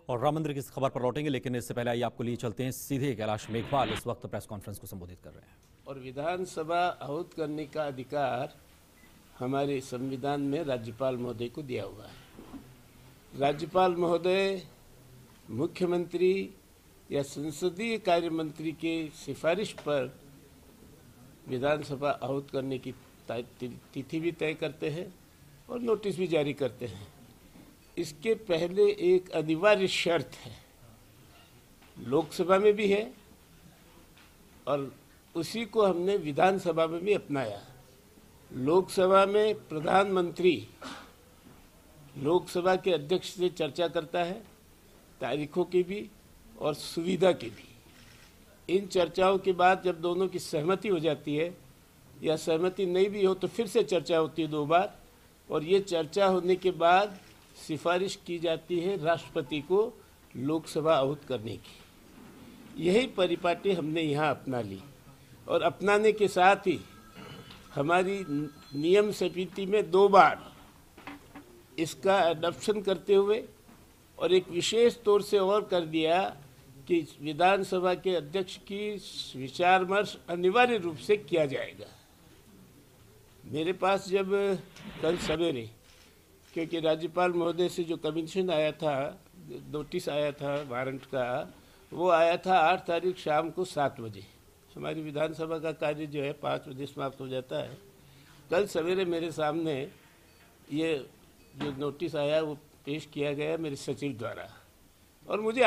और राम मंदिर की इस खबर पर लौटेंगे, लेकिन इससे पहले आइए आपको लिए चलते हैं सीधे। कैलाश मेघवाल इस वक्त प्रेस कॉन्फ्रेंस को संबोधित कर रहे हैं। और विधानसभा आहूत करने का अधिकार हमारे संविधान में राज्यपाल महोदय को दिया हुआ है। राज्यपाल महोदय मुख्यमंत्री या संसदीय कार्य मंत्री के सिफारिश पर विधानसभा आहूत करने की तिथि भी तय करते हैं और नोटिस भी जारी करते हैं। इसके पहले एक अनिवार्य शर्त है, लोकसभा में भी है और उसी को हमने विधानसभा में भी अपनाया। लोकसभा में प्रधानमंत्री लोकसभा के अध्यक्ष से चर्चा करता है, तारीखों की भी और सुविधा की भी। इन चर्चाओं के बाद जब दोनों की सहमति हो जाती है या सहमति नहीं भी हो तो फिर से चर्चा होती है 2 बार, और ये चर्चा होने के बाद सिफारिश की जाती है राष्ट्रपति को लोकसभा आहूत करने की। यही परिपाटी हमने यहाँ अपना ली और अपनाने के साथ ही हमारी नियम समिति में 2 बार इसका अडॉप्शन करते हुए और एक विशेष तौर से और कर दिया कि विधानसभा के अध्यक्ष की विचार विमर्श अनिवार्य रूप से किया जाएगा। मेरे पास जब कल सवेरे, क्योंकि राज्यपाल महोदय से जो कमीशन आया था, नोटिस आया था वारंट का, वो आया था 8 तारीख शाम को 7 बजे। हमारी विधानसभा का कार्य जो है 5 बजे समाप्त हो जाता है। कल सवेरे मेरे सामने ये जो नोटिस आया वो पेश किया गया मेरे सचिव द्वारा और मुझे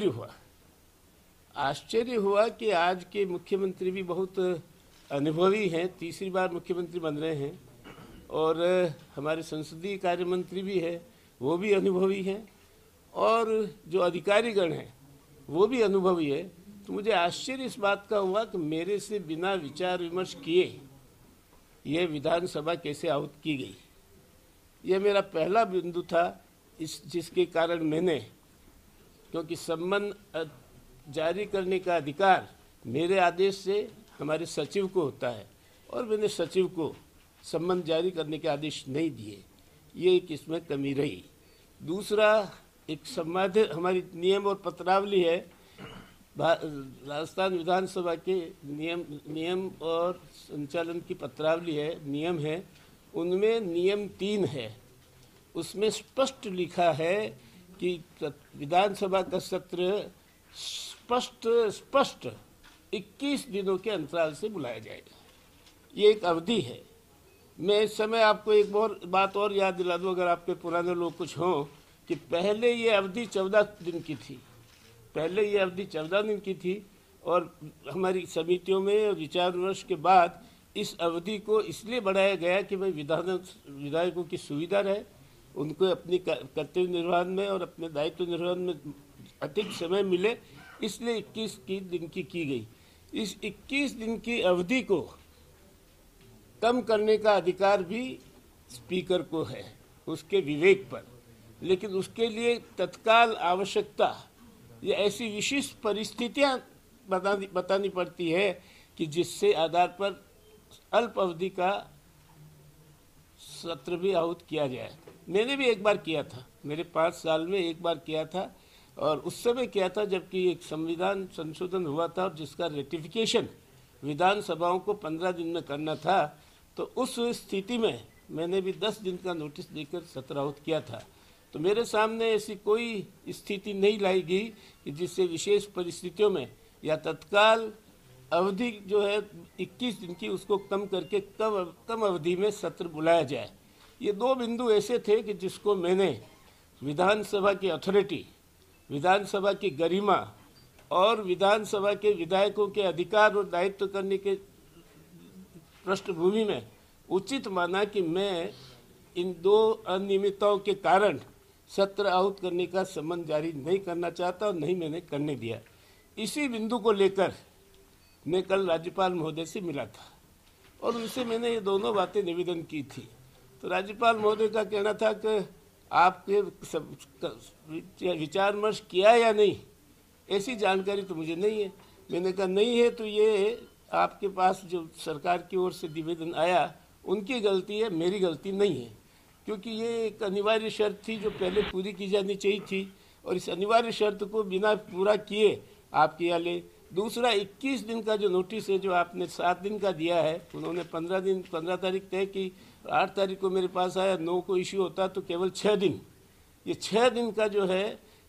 आश्चर्य हुआ कि आज के मुख्यमंत्री भी बहुत अनुभवी हैं, तीसरी बार मुख्यमंत्री बन रहे हैं, और हमारे संसदीय कार्य मंत्री भी है, वो भी अनुभवी हैं, और जो अधिकारीगण हैं वो भी अनुभवी है। तो मुझे आश्चर्य इस बात का हुआ कि मेरे से बिना विचार विमर्श किए ये विधानसभा कैसे आहूत की गई। यह मेरा पहला बिंदु था, जिसके कारण मैंने, क्योंकि सम्मन जारी करने का अधिकार मेरे आदेश से हमारे सचिव को होता है और मैंने सचिव को सम्मन जारी करने के आदेश नहीं दिए, ये एक इसमें कमी रही। दूसरा, एक संवाद हमारी नियम और पत्रावली है, राजस्थान विधानसभा के नियम और संचालन की पत्रावली है, नियम है, उनमें नियम 3 है। उसमें स्पष्ट लिखा है कि विधानसभा का सत्र स्पष्ट 21 दिनों के अंतराल से बुलाया जाएगा। ये एक अवधि है। मैं इस समय आपको एक और बात और याद दिला दूं, अगर आपके पुराने लोग कुछ हों, कि पहले ये अवधि 14 दिन की थी। पहले ये अवधि 14 दिन की थी और हमारी समितियों में विचार विमर्श के बाद इस अवधि को इसलिए बढ़ाया गया कि भाई विधायकों की सुविधा रहे, उनको अपनी कर्तव्य निर्वहन में और अपने दायित्व निर्वहन में अधिक समय मिले, इसलिए 21 दिन की गई। इस 21 दिन की अवधि को कम करने का अधिकार भी स्पीकर को है, उसके विवेक पर, लेकिन उसके लिए तत्काल आवश्यकता या ऐसी विशिष्ट परिस्थितियां बतानी पड़ती है कि जिससे आधार पर अल्प अवधि का सत्र भी आहूत किया जाए। मैंने भी एक बार किया था, मेरे 5 साल में एक बार किया था, और उस समय किया था जबकि एक संविधान संशोधन हुआ था और जिसका रेटिफिकेशन विधानसभाओं को 15 दिन में करना था। तो उस स्थिति में मैंने भी 10 दिन का नोटिस देकर सत्र आहूत किया था। तो मेरे सामने ऐसी कोई स्थिति नहीं लाई गई कि जिससे विशेष परिस्थितियों में या तत्काल अवधि जो है 21 दिन की, उसको कम करके कम अवधि में सत्र बुलाया जाए। ये 2 बिंदु ऐसे थे कि जिसको मैंने विधानसभा की अथॉरिटी, विधानसभा की गरिमा और विधानसभा के विधायकों के अधिकार और दायित्व करने के पृष्ठभूमि में उचित माना कि मैं इन 2 अनियमितताओं के कारण सत्र आहूत करने का सम्मन जारी नहीं करना चाहता और नहीं मैंने करने दिया। इसी बिंदु को लेकर मैं कल राज्यपाल महोदय से मिला था और उनसे मैंने ये दोनों बातें निवेदन की थी। तो राज्यपाल महोदय का कहना था कि आपके विचार विमर्श किया या नहीं, ऐसी जानकारी तो मुझे नहीं है। मैंने कहा नहीं है तो ये आपके पास जो सरकार की ओर से निवेदन आया उनकी गलती है, मेरी गलती नहीं है, क्योंकि ये एक अनिवार्य शर्त थी जो पहले पूरी की जानी चाहिए थी और इस अनिवार्य शर्त को बिना पूरा किए आप किया ले। दूसरा 21 दिन का जो नोटिस है जो आपने 7 दिन का दिया है, उन्होंने 15 तारीख तय की, 8 तारीख को मेरे पास आया, 9 को इश्यू होता तो केवल 6 दिन, ये 6 दिन का जो है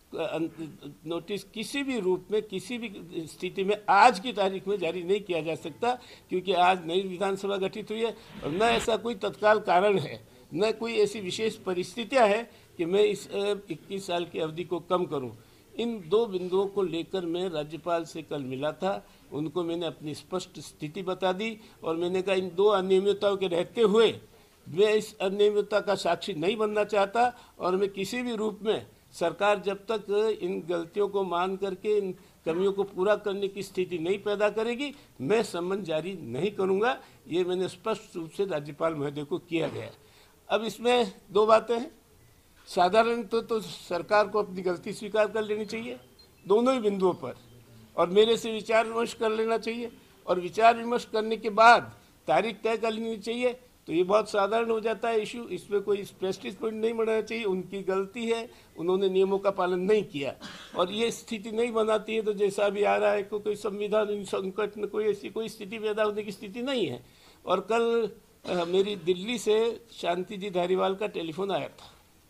नोटिस किसी भी रूप में किसी भी स्थिति में आज की तारीख में जारी नहीं किया जा सकता, क्योंकि आज नई विधानसभा गठित हुई है और न ऐसा कोई तत्काल कारण है, न कोई ऐसी विशेष परिस्थितियां हैं कि मैं इस 21 साल की अवधि को कम करूं। इन 2 बिंदुओं को लेकर मैं राज्यपाल से कल मिला था, उनको मैंने अपनी स्पष्ट स्थिति बता दी और मैंने कहा इन 2 अनियमितताओं के रहते हुए मैं इस अनियमितता का साक्षी नहीं बनना चाहता और मैं किसी भी रूप में सरकार जब तक इन गलतियों को मान करके इन कमियों को पूरा करने की स्थिति नहीं पैदा करेगी, मैं सम्मन जारी नहीं करूंगा। ये मैंने स्पष्ट रूप से राज्यपाल महोदय को किया गया। अब इसमें 2 बातें हैं। साधारण तो सरकार को अपनी गलती स्वीकार कर लेनी चाहिए दोनों ही बिंदुओं पर, और मेरे से विचार विमर्श कर लेना चाहिए, और विचार विमर्श करने के बाद तारीख तय कर लेनी चाहिए। तो ये बहुत साधारण हो जाता है इशू, इसमें कोई प्रेस्टीज पॉइंट नहीं बनाना चाहिए। उनकी गलती है, उन्होंने नियमों का पालन नहीं किया और ये स्थिति नहीं बनाती है तो जैसा भी आ रहा है कोई संविधान संकट में कोई ऐसी कोई स्थिति पैदा होने की स्थिति नहीं है। और कल मेरी दिल्ली से शांति जी धारीवाल का टेलीफोन आया था,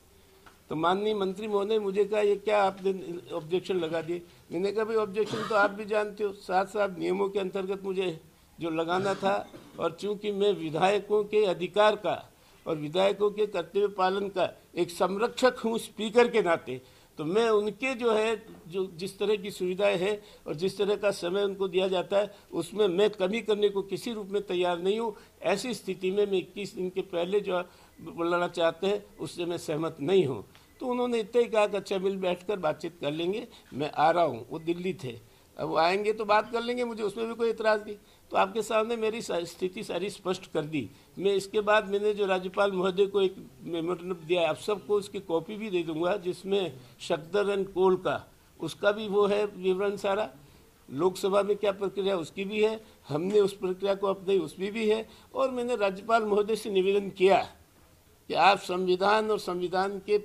तो माननीय मंत्री महोदय मुझे कहा ये क्या आपने ऑब्जेक्शन लगा दिए। मैंने कहा भाई ऑब्जेक्शन तो आप भी जानते हो, साथ साथ नियमों के अंतर्गत मुझे जो लगाना था, और चूंकि मैं विधायकों के अधिकार का और विधायकों के कर्तव्य पालन का एक संरक्षक हूँ स्पीकर के नाते, तो मैं उनके जो है जो जिस तरह की सुविधाएं है और जिस तरह का समय उनको दिया जाता है उसमें मैं कमी करने को किसी रूप में तैयार नहीं हूँ। ऐसी स्थिति में मैं 21 दिन के पहले जो बोलना चाहते हैं उससे मैं सहमत नहीं हूँ। तो उन्होंने इतना ही कहा कि अच्छा मिल बैठकर बातचीत कर लेंगे, मैं आ रहा हूँ। वो दिल्ली थे, अब वो आएंगे तो बात कर लेंगे, मुझे उसमें भी कोई इतराज़ नहीं। तो आपके सामने मेरी स्थिति सारी स्पष्ट कर दी। मैं इसके बाद मैंने जो राज्यपाल महोदय को एक मेमोरेंडम दिया, आप सबको उसकी कॉपी भी दे दूंगा, जिसमें शक्कर एंड कोल का उसका भी वो है विवरण सारा, लोकसभा में क्या प्रक्रिया उसकी भी है, हमने उस प्रक्रिया को अपनाई उसमें भी है। और मैंने राज्यपाल महोदय से निवेदन किया कि आप संविधान और संविधान के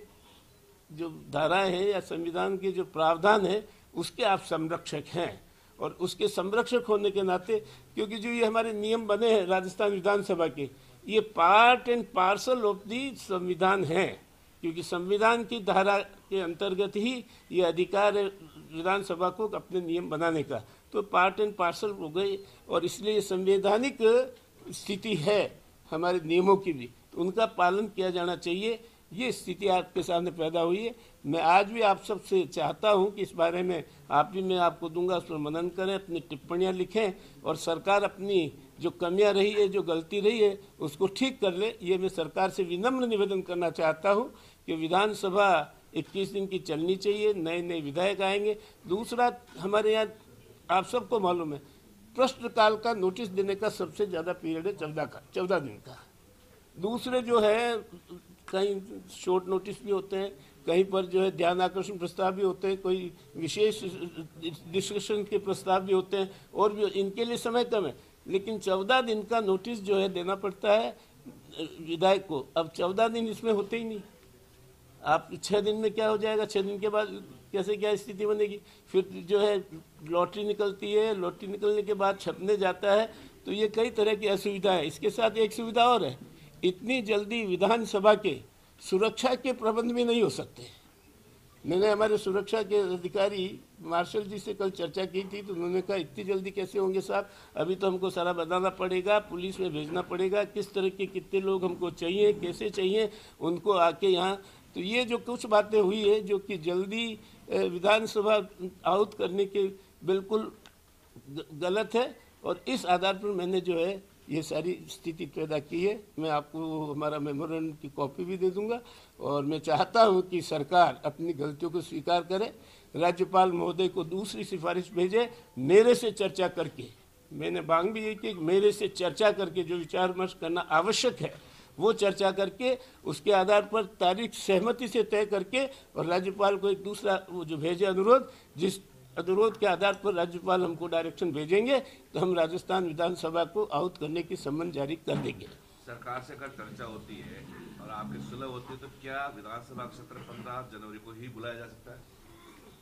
जो धाराएं हैं या संविधान के जो प्रावधान है उसके आप संरक्षक हैं, और उसके संरक्षक होने के नाते, क्योंकि जो ये हमारे नियम बने हैं राजस्थान विधानसभा के, ये part and parcel of the संविधान है, क्योंकि संविधान की धारा के अंतर्गत ही ये अधिकार है विधानसभा को अपने नियम बनाने का, तो पार्ट एंड पार्सल हो गई। और इसलिए ये संवैधानिक स्थिति है हमारे नियमों की भी, तो उनका पालन किया जाना चाहिए। ये स्थिति आपके सामने पैदा हुई है। मैं आज भी आप सबसे चाहता हूं कि इस बारे में आप भी, मैं आपको दूंगा, उस पर मनन करें, अपनी टिप्पणियां लिखें और सरकार अपनी जो कमियां रही है, जो गलती रही है, उसको ठीक कर ले। ये मैं सरकार से विनम्र निवेदन करना चाहता हूं कि विधानसभा 21 दिन की चलनी चाहिए, नए नए विधायक आएंगे। दूसरा, हमारे यहाँ आप सबको मालूम है प्रश्नकाल का नोटिस देने का सबसे ज़्यादा पीरियड है 14 दिन का। दूसरे जो है कहीं शॉर्ट नोटिस भी होते हैं, कहीं पर जो है ध्यान आकर्षण प्रस्ताव भी होते हैं, कोई विशेष डिस्कशन के प्रस्ताव भी होते हैं, और भी इनके लिए समय कम है। लेकिन 14 दिन का नोटिस जो है देना पड़ता है विधायक को। अब 14 दिन इसमें होते ही नहीं, आप 6 दिन में क्या हो जाएगा, 6 दिन के बाद कैसे क्या स्थिति बनेगी। फिर जो है लॉटरी निकलती है, लॉटरी निकलने के बाद छपने जाता है, तो ये कई तरह की असुविधा है। इसके साथ एक सुविधा और है, इतनी जल्दी विधानसभा के सुरक्षा के प्रबंध भी नहीं हो सकते। मैंने हमारे सुरक्षा के अधिकारी मार्शल जी से कल चर्चा की थी, तो उन्होंने कहा इतनी जल्दी कैसे होंगे साहब, अभी तो हमको सारा बनाना पड़ेगा, पुलिस में भेजना पड़ेगा, किस तरह के कितने लोग हमको चाहिए, कैसे चाहिए उनको आके यहाँ। तो ये जो कुछ बातें हुई है जो कि जल्दी विधानसभा आउट करने के बिल्कुल गलत है, और इस आधार पर मैंने जो है ये सारी स्थिति पैदा की है। मैं आपको हमारा मेमोरेंडम की कॉपी भी दे दूंगा, और मैं चाहता हूं कि सरकार अपनी गलतियों को स्वीकार करे, राज्यपाल महोदय को दूसरी सिफारिश भेजे, मेरे से चर्चा करके। मैंने मांग भी ये की मेरे से चर्चा करके जो विचार विमर्श करना आवश्यक है वो चर्चा करके उसके आधार पर तारीख सहमति से तय करके, और राज्यपाल को एक दूसरा वो जो भेजे अनुरोध, जिस अनुरोध के आधार पर राज्यपाल हमको डायरेक्शन भेजेंगे तो हम राजस्थान विधानसभा को आउट करने की सम्मन जारी कर देंगे। सरकार से अगर चर्चा होती है और आपकी सुलह होती है तो क्या विधानसभा का सत्र 15 जनवरी को ही बुलाया जा सकता है?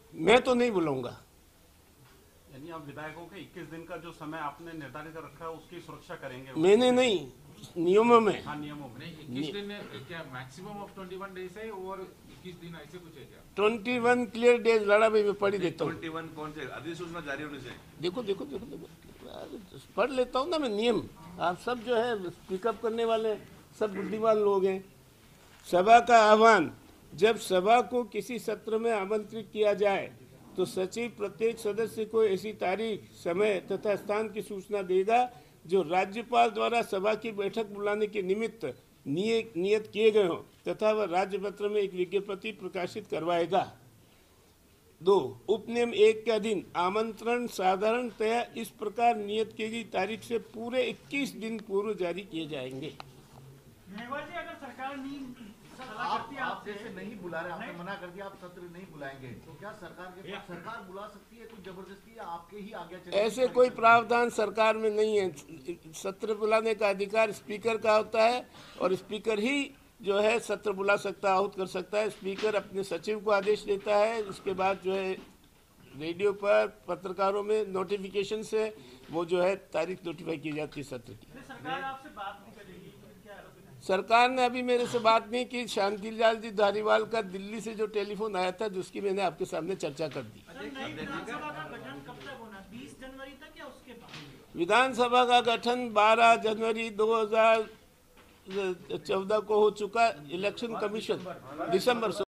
मैं तो नहीं बुलाऊंगा। यानी आप विधायकों के 21 दिन का जो समय आपने निर्धारित रखा है उसकी सुरक्षा करेंगे? मैंने नहीं, नियमों में। हाँ, नियमों में। 21 दिन क्या मैक्सिमम ऑफ 21 डेज है और 21 दिन ऐसे कुछ है क्या? 21 क्लियर डेज लड़ा भाई, मैं पढ़ ही देता हूँ। 21 कौन से अधिसूचना जारी होने से? देखो देखो देखो देखो पढ़ लेता हूँ ना मैं नियम। आप सब जो है पिकअप करने वाले सब बुद्धिमान लोग हैं। सभा का आह्वान, जब सभा को किसी सत्र में आमंत्रित किया जाए तो सचिव प्रत्येक सदस्य को ऐसी तारीख, समय तथा स्थान की सूचना देगा जो राज्यपाल द्वारा सभा की बैठक बुलाने के निमित्त नियत किए गए हों तथा वह राज्यपत्र में एक विज्ञप्ति प्रकाशित करवाएगा। 2. उपनियम 1 के अधीन आमंत्रण साधारणतया इस प्रकार नियत की गई तारीख से पूरे 21 दिन पूर्व जारी किए जाएंगे। मेघवाल जी, अगर सरकार नहीं सलाह करती है, आप जैसे नहीं बुला रहे, आपने मना कर दिया आप सत्र नहीं बुलाएंगे, तो क्या सरकार बुला सकती है कुछ जबरदस्ती, या आपके ही आगे चलेगी? ऐसे कोई प्रावधान सरकार में नहीं है। सत्र बुलाने का अधिकार स्पीकर का होता है और स्पीकर ही जो है सत्र बुला सकता, आहूत कर सकता है। स्पीकर अपने सचिव को आदेश देता है, उसके बाद जो है रेडियो पर पत्रकारों में नोटिफिकेशन से वो जो है तारीख नोटिफाई की जाती है सत्र की। सरकार आपसे बात नहीं करेगी, क्या आरोप है? सरकार ने अभी मेरे से बात नहीं की। शांतिलाल जी धारीवाल का दिल्ली से जो टेलीफोन आया था जिसकी मैंने आपके सामने चर्चा कर दी। सर, नई विधानसभा का गठन कब तक होना? 20 जनवरी तक या उसके बाद? विधानसभा का गठन 12 जनवरी 2014 को हो चुका। इलेक्शन कमीशन दिसंबर